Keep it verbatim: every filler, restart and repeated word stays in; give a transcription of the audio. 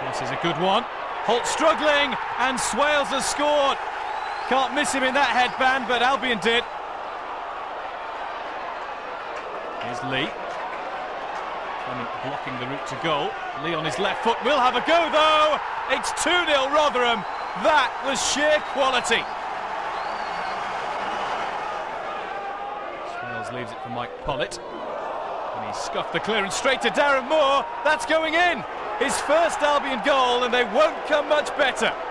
This is a good one. Holt struggling, and Swales has scored. Can't miss him in that headband, but Albion did. Here's Lee. Clement blocking the route to goal. Lee on his left foot will have a go, though. It's two nil Rotherham. That was sheer quality. Swales leaves it for Mike Pollitt. And he scuffed the clearance straight to Darren Moore. That's going in. His first Albion goal, and they won't come much better.